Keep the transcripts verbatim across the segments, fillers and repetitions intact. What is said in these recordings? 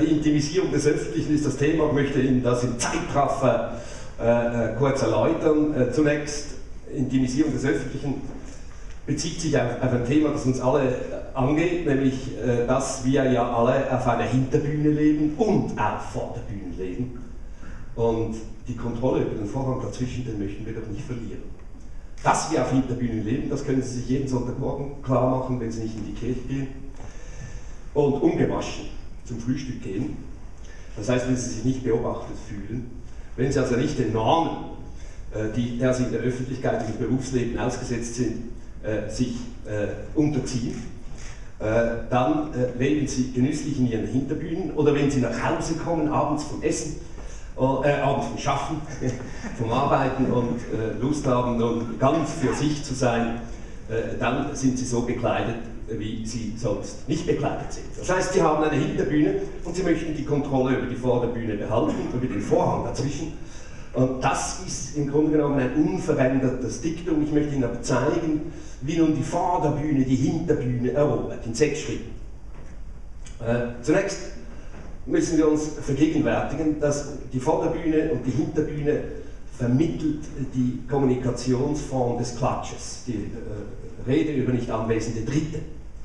die Intimisierung des Öffentlichen ist das Thema. Ich möchte Ihnen das im Zeitraffer äh, kurz erläutern. Äh, zunächst, Intimisierung des Öffentlichen bezieht sich auf, auf ein Thema, das uns alle angeht, nämlich, äh, dass wir ja alle auf einer Hinterbühne leben und auch vor der Bühne leben. Und die Kontrolle über den Vorhang dazwischen, den möchten wir doch nicht verlieren. Dass wir auf Hinterbühnen leben, das können Sie sich jeden Sonntagmorgen klar machen, wenn Sie nicht in die Kirche gehen und ungewaschen zum Frühstück gehen. Das heißt, wenn Sie sich nicht beobachtet fühlen, wenn Sie also nicht den Normen, äh, die, der Sie in der Öffentlichkeit und im Berufsleben ausgesetzt sind, äh, sich äh, unterziehen, äh, dann äh, leben Sie genüsslich in Ihren Hinterbühnen, oder wenn Sie nach Hause kommen, abends vom Essen, äh, abends vom Schaffen, vom Arbeiten und äh, Lust haben, um ganz für sich zu sein, äh, dann sind Sie so bekleidet, wie Sie sonst nicht bekleidet sind. Das heißt, Sie haben eine Hinterbühne und Sie möchten die Kontrolle über die Vorderbühne behalten, über den Vorhang dazwischen. Und das ist im Grunde genommen ein unverändertes Diktum. Ich möchte Ihnen aber zeigen, wie nun die Vorderbühne die Hinterbühne erobert, in sechs Schritten. Äh, zunächst müssen wir uns vergegenwärtigen, dass die Vorderbühne und die Hinterbühne vermittelt die Kommunikationsform des Klatsches, die äh, Rede über nicht anwesende Dritte.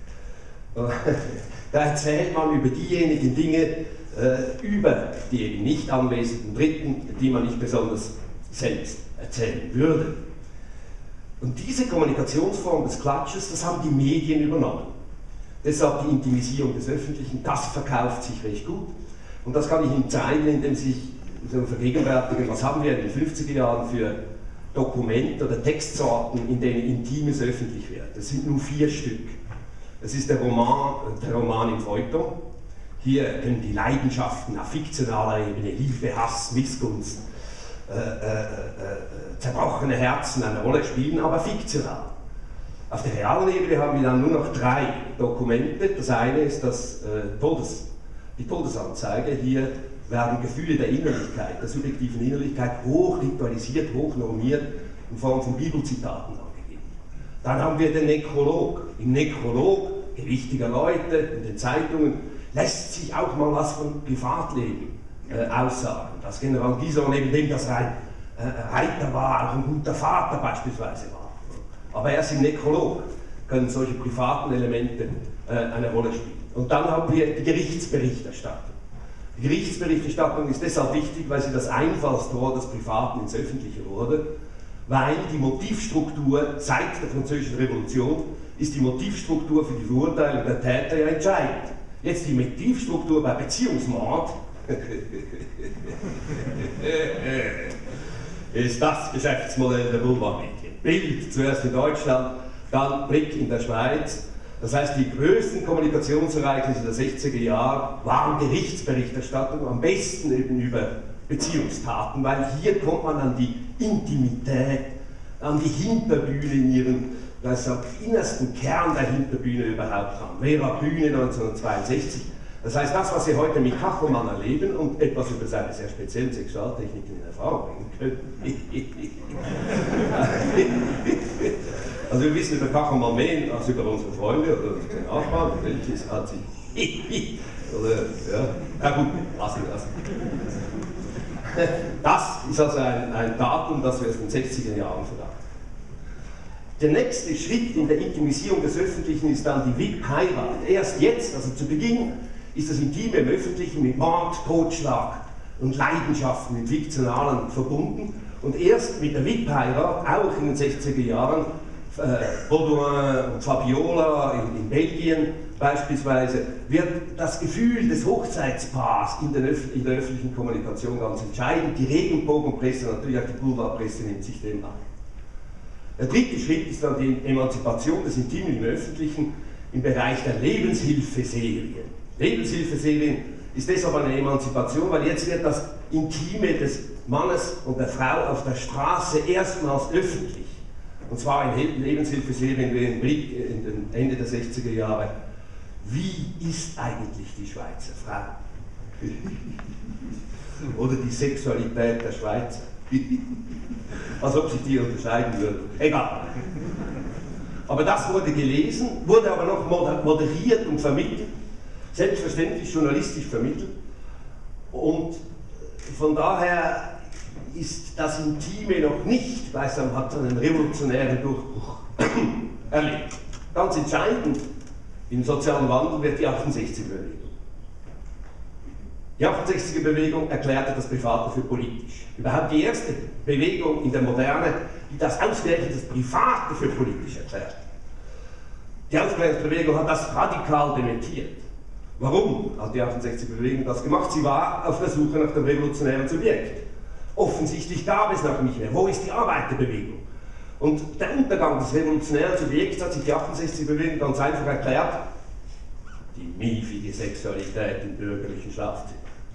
Da erzählt man über diejenigen Dinge, äh, über die eben nicht anwesenden Dritten, die man nicht besonders selbst erzählen würde. Und diese Kommunikationsform des Klatsches, das haben die Medien übernommen. Deshalb die Intimisierung des Öffentlichen, das verkauft sich recht gut. Und das kann ich Ihnen zeigen, indem Sie sich so vergegenwärtigen, was haben wir in den fünfziger Jahren für Dokumente oder Textsorten, in denen Intimes öffentlich wird. Das sind nur vier Stück. Das ist der Roman, der Roman im Feuilleton. Hier können die Leidenschaften auf fiktionaler Ebene, Liebe, Hass, Missgunst, äh, äh, äh, zerbrochene Herzen eine Rolle spielen, aber fiktional. Auf der realen Ebene haben wir dann nur noch drei Dokumente. Das eine ist das, äh, Todes, die Todesanzeige. Hier werden Gefühle der Innerlichkeit, der subjektiven Innerlichkeit hoch ritualisiert, hoch normiert in Form von Bibelzitaten angegeben. Dann haben wir den Nekrolog. Im Nekrolog gewichtiger Leute in den Zeitungen lässt sich auch mal was von Privatleben äh, aussagen. Dass General Guison, neben dem das ein äh, Reiter war, auch ein guter Vater beispielsweise war. Aber erst im Nekrolog können solche privaten Elemente äh, eine Rolle spielen. Und dann haben wir die Gerichtsberichterstattung. Die Gerichtsberichterstattung ist deshalb wichtig, weil sie das Einfallstor des Privaten ins Öffentliche wurde, weil die Motivstruktur seit der Französischen Revolution ist die Motivstruktur für die Verurteilung der Täter ja entscheidend. Jetzt die Motivstruktur bei Beziehungsmord ist das Geschäftsmodell der Boulevardmedien. Bild zuerst in Deutschland, dann Blick in der Schweiz. Das heißt, die größten Kommunikationsereignisse der sechziger Jahre waren Gerichtsberichterstattung, am besten eben über Beziehungstaten, weil hier kommt man an die Intimität, an die Hinterbühne in ihren, das innersten Kern der Hinterbühne überhaupt ran. Vera Bühne neunzehnhundertzweiundsechzig. Das heißt, das, was Sie heute mit Kachelmann erleben und etwas über seine sehr speziellen Sexualtechniken in Erfahrung bringen können. Also wir wissen über Kachelmann mehr als über unsere Freunde oder unsere Nachbarn. Welches hat sich... oder, ja, na gut, lassen wir das. Das ist also ein, ein Datum, das wir aus den sechziger Jahren verdanken. Der nächste Schritt in der Intimisierung des Öffentlichen ist dann die V I P-Heirat. Erst jetzt, also zu Beginn, ist das Intime im Öffentlichen mit Mord, Totschlag und Leidenschaften im Fiktionalen verbunden. Und erst mit der V I P-Heirat, auch in den sechziger Jahren, äh, Baudouin und Fabiola in, in Belgien beispielsweise, wird das Gefühl des Hochzeitspaars in, den Öf in der öffentlichen Kommunikation ganz entscheidend. Die Regenbogenpresse, natürlich auch die Boulevardpresse, nimmt sich dem an. Der dritte Schritt ist dann die Emanzipation des Intimen im Öffentlichen im Bereich der Lebenshilfeserien. Lebenshilfeserien ist deshalb eine Emanzipation, weil jetzt wird das Intime des Mannes und der Frau auf der Straße erstmals öffentlich. Und zwar in Lebenshilfeserien wie im Blick in den Ende der sechziger Jahre. Wie ist eigentlich die Schweizer Frau? Oder die Sexualität der Schweizer? Als ob sich die unterscheiden würden. Egal. Aber das wurde gelesen, wurde aber noch moderiert und vermittelt, selbstverständlich journalistisch vermittelt, Und von daher ist das Intime noch nicht, gleichsam hat einen revolutionären Durchbruch erlebt. Ganz entscheidend im sozialen Wandel wird die achtundsechziger-Bewegung. Die achtundsechziger-Bewegung erklärte das Private für politisch. Überhaupt die erste Bewegung in der Moderne, die das ausgerechnet das Private für politisch erklärt. Die Aufklärungsbewegung hat das radikal dementiert. Warum hat die achtundsechziger-Bewegung das gemacht? Sie war auf der Suche nach dem revolutionären Subjekt. Offensichtlich gab es noch nicht mehr. Wo ist die Arbeiterbewegung? Und der Untergang des revolutionären Subjekts hat sich die achtundsechziger-Bewegung ganz einfach erklärt: die miefige Sexualität im bürgerlichen Schlafzimmer.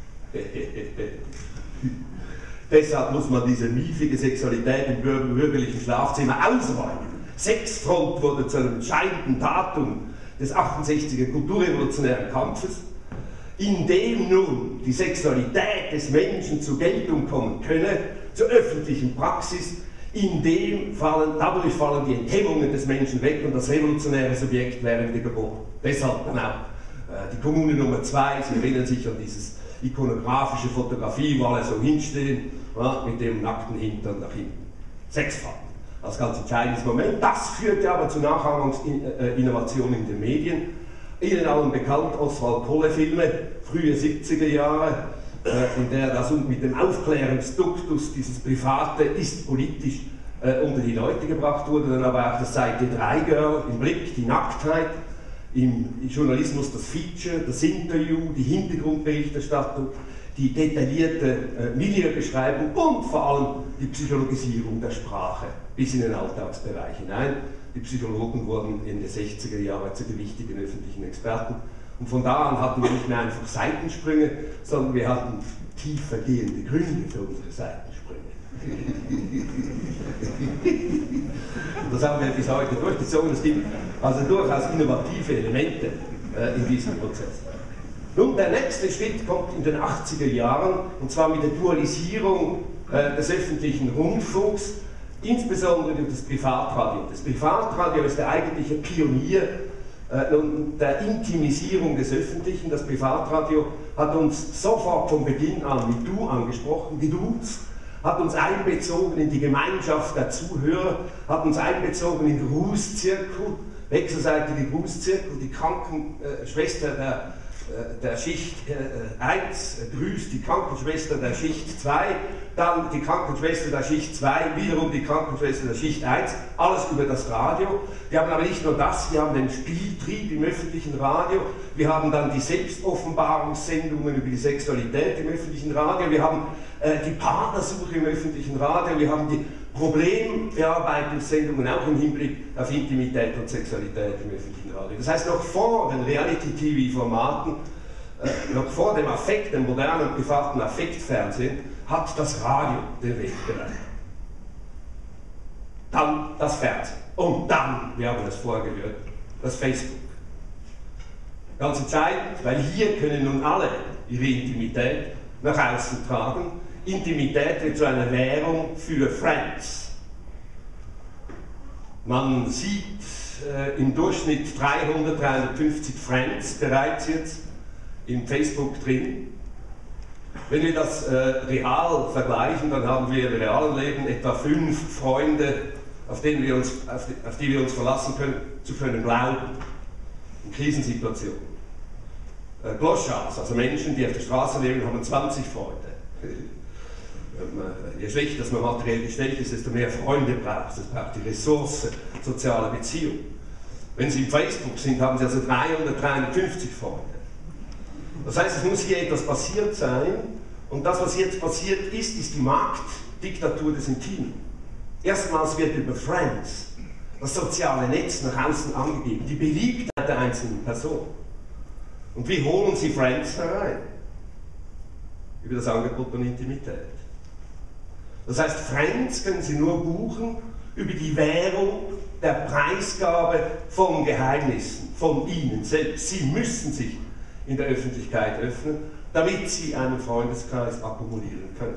Deshalb muss man diese miefige Sexualität im bürgerlichen Schlafzimmer ausräumen. Sexfront wurde zu einem entscheidenden Datum des achtundsechziger kulturrevolutionären Kampfes, in dem nun die Sexualität des Menschen zur Geltung kommen könne, zur öffentlichen Praxis, in dem fallen, dadurch fallen die Enthemmungen des Menschen weg und das revolutionäre Subjekt wäre wieder geboren. Deshalb dann auch äh, die Kommune Nummer zwei, Sie erinnern sich an dieses ikonografische Fotografie, wo alle so hinstehen, ja, mit dem nackten Hintern nach hinten. Sexfahrt. Als ganz entscheidendes Moment. Das führte aber zu Nachahmungsinnovationen in den Medien. Ihnen allen bekannt, Oswald Kolle-Filme, frühe siebziger Jahre, äh, in der das mit dem Aufklärungsduktus dieses Private ist politisch äh, unter die Leute gebracht wurde. Dann aber auch das Seite drei Girl im Blick, die Nacktheit, im Journalismus das Feature, das Interview, die Hintergrundberichterstattung, die detaillierte äh, Milieubeschreibung und vor allem die Psychologisierung der Sprache bis in den Alltagsbereich hinein. Die Psychologen wurden in den sechziger Jahren zu gewichtigen öffentlichen Experten. Und von da an hatten wir nicht mehr einfach Seitensprünge, sondern wir hatten tiefergehende Gründe für unsere Seitensprünge. Das haben wir bis heute durchgezogen. Es gibt also durchaus innovative Elemente äh, in diesem Prozess. Nun, der nächste Schritt kommt in den achtziger Jahren, und zwar mit der Dualisierung äh, des öffentlichen Rundfunks, insbesondere durch das Privatradio. Das Privatradio ist der eigentliche Pionier äh, der Intimisierung des Öffentlichen. Das Privatradio hat uns sofort von Beginn an mit Du angesprochen, geduzt, hat uns einbezogen in die Gemeinschaft der Zuhörer, hat uns einbezogen in Grußzirkel, wechselseitige Grußzirkel, die Krankenschwester der der Schicht eins grüßt die Krankenschwester der Schicht zwei, dann die Krankenschwester der Schicht zwei, wiederum die Krankenschwester der Schicht eins, alles über das Radio. Wir haben aber nicht nur das, wir haben den Spieltrieb im öffentlichen Radio, wir haben dann die Selbstoffenbarungssendungen über die Sexualität im öffentlichen Radio, wir haben äh, die Partnersuche im öffentlichen Radio, wir haben die Problembearbeitungssendungen auch im Hinblick auf Intimität und Sexualität im öffentlichen Radio. Das heißt, noch vor den Reality-T V-Formaten, äh, noch vor dem Affekt, dem modernen, privaten Affektfernsehen, hat das Radio den Weg bereitet. Dann das Fernsehen. Und dann, wir haben es vorher gehört, das Facebook. Ganz entscheidend, weil hier können nun alle ihre Intimität nach außen tragen. Intimität wird zu einer Währung für Friends. Man sieht äh, im Durchschnitt dreihundert, dreihundertfünfzig Friends bereits jetzt in Facebook drin. Wenn wir das äh, real vergleichen, dann haben wir im realen Leben etwa fünf Freunde, auf, denen wir uns, auf, die, auf die wir uns verlassen können, zu können glauben, in Krisensituationen. Äh, Gloschards, also Menschen, die auf der Straße leben, haben zwanzig Freunde. Je schlechter man materiell gestellt ist, desto mehr Freunde braucht es. Es braucht die Ressource soziale Beziehung. Wenn Sie im Facebook sind, haben Sie also dreihundert, dreihundertfünfzig Freunde. Das heißt, es muss hier etwas passiert sein, und das, was jetzt passiert ist, ist die Marktdiktatur des Intimen. Erstmals wird über Friends das soziale Netz nach außen angegeben, die Beliebtheit der einzelnen Person. Und wie holen Sie Friends herein? Über das Angebot von Intimität. Das heißt, Friends können Sie nur buchen über die Währung der Preisgabe von Geheimnissen, von Ihnen selbst. Sie müssen sich in der Öffentlichkeit öffnen, damit Sie einen Freundeskreis akkumulieren können.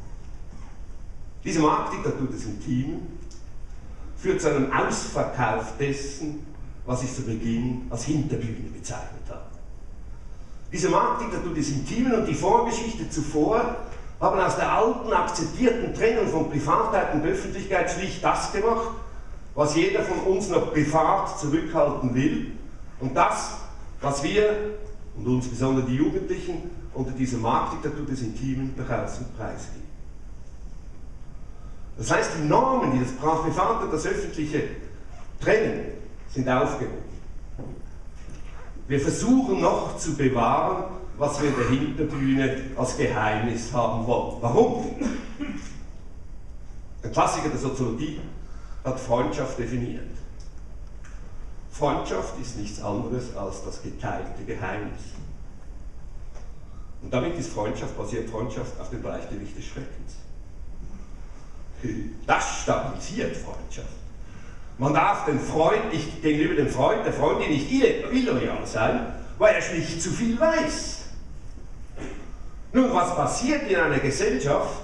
Diese Marktdiktatur des Intimen führt zu einem Ausverkauf dessen, was ich zu Beginn als Hinterbühne bezeichnet habe. Diese Marktdiktatur des Intimen und die Vorgeschichte zuvor haben aus der alten, akzeptierten Trennung von Privatheit und Öffentlichkeit schlicht das gemacht, was jeder von uns noch privat zurückhalten will, und das, was wir, und insbesondere die Jugendlichen, unter dieser Marktdiktatur des Intimen nach außen preisgeben. Das heißt, die Normen, die das Private und das Öffentliche trennen, sind aufgehoben. Wir versuchen noch zu bewahren, was wir in der Hinterbühne als Geheimnis haben wollen. Warum? Ein Klassiker der Soziologie hat Freundschaft definiert. Freundschaft ist nichts anderes als das geteilte Geheimnis. Und damit ist Freundschaft, basiert Freundschaft auf dem Gleichgewicht des Schreckens. Das stabilisiert Freundschaft. Man darf den Freund nicht gegenüber dem Freund, der Freundin nicht illoyal sein, weil er schlicht zu viel weiß. Nun, was passiert in einer Gesellschaft,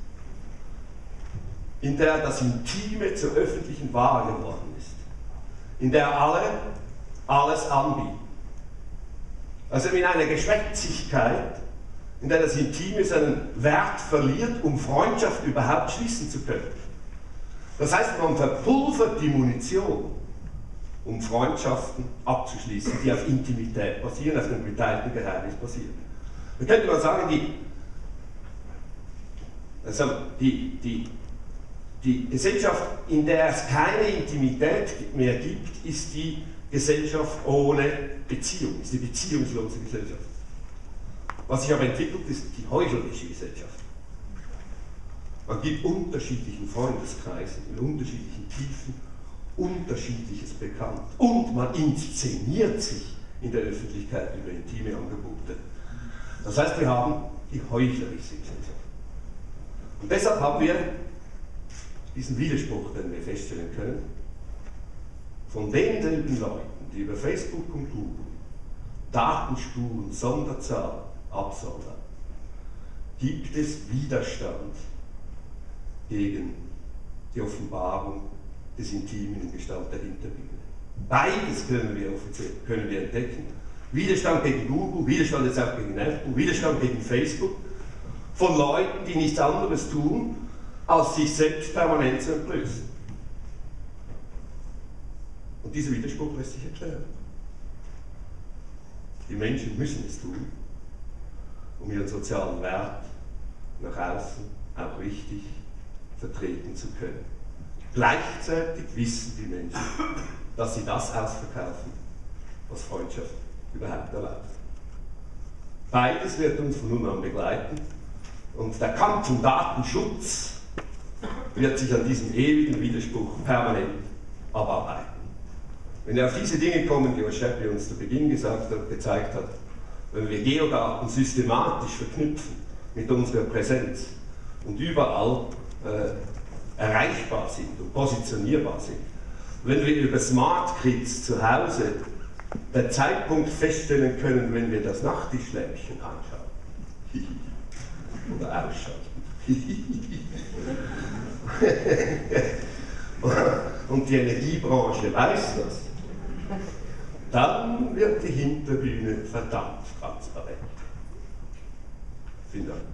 in der das Intime zur öffentlichen Ware geworden ist, in der alle alles anbieten? Also in einer Geschwätzigkeit, in der das Intime seinen Wert verliert, um Freundschaft überhaupt schließen zu können. Das heißt, man verpulvert die Munition, um Freundschaften abzuschließen, die auf Intimität basieren, auf dem geteilten Geheimnis basieren. Da könnte man sagen, die, also die, die, die Gesellschaft, in der es keine Intimität mehr gibt, ist die Gesellschaft ohne Beziehung, ist die beziehungslose Gesellschaft. Was sich aber entwickelt, ist die heuchlerische Gesellschaft. Man gibt unterschiedlichen Freundeskreisen in unterschiedlichen Tiefen Unterschiedliches bekannt und man inszeniert sich in der Öffentlichkeit über intime Angebote. Das heißt, wir haben die heuchlerische Gesellschaft. Und deshalb haben wir diesen Widerspruch, den wir feststellen können, von denselben Leuten, die über Facebook und Google Datenspuren, Sonderzahl absondern, gibt es Widerstand gegen die Offenbarung des Intimen in Gestalt der Hinterbühne. Beides können wir offiziell können wir entdecken. Widerstand gegen Google, Widerstand jetzt auch gegen Apple, Widerstand gegen Facebook, von Leuten, die nichts anderes tun, als sich selbst permanent zu entblößen. Und dieser Widerspruch lässt sich erklären. Die Menschen müssen es tun, um ihren sozialen Wert nach außen auch richtig vertreten zu können. Gleichzeitig wissen die Menschen, dass sie das ausverkaufen, was Freundschaft überhaupt erlaubt. Beides wird uns von nun an begleiten und der Kampf um Datenschutz wird sich an diesem ewigen Widerspruch permanent abarbeiten. Wenn wir auf diese Dinge kommen, die Scheppi uns zu Beginn gesagt hat, gezeigt hat, wenn wir Geodaten systematisch verknüpfen mit unserer Präsenz und überall äh, erreichbar sind und positionierbar sind, wenn wir über Smart Grids zu Hause den Zeitpunkt feststellen können, wenn wir das Nachttischlämpchen anschauen oder ausschalten und die Energiebranche weiß das, dann wird die Hinterbühne verdammt transparent. Vielen Dank.